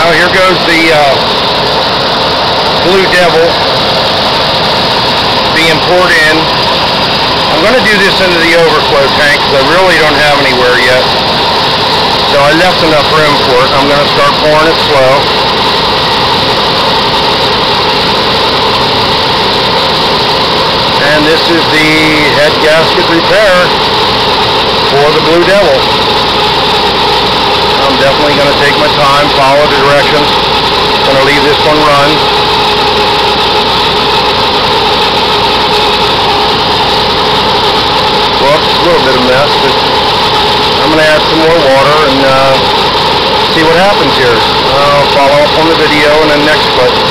Well, here goes the Blue Devil being poured in. I'm going to do this into the overflow tank because I really don't have anywhere yet. So I left enough room for it. I'm going to start pouring it slow. And this is the head gasket repair for the Blue Devil. I'm definitely going to take my time, follow the directions. I'm going to leave this one run. Whoops, a little bit of mess, but I'm going to add some more water and see what happens here. I'll follow up on the video in the next clip.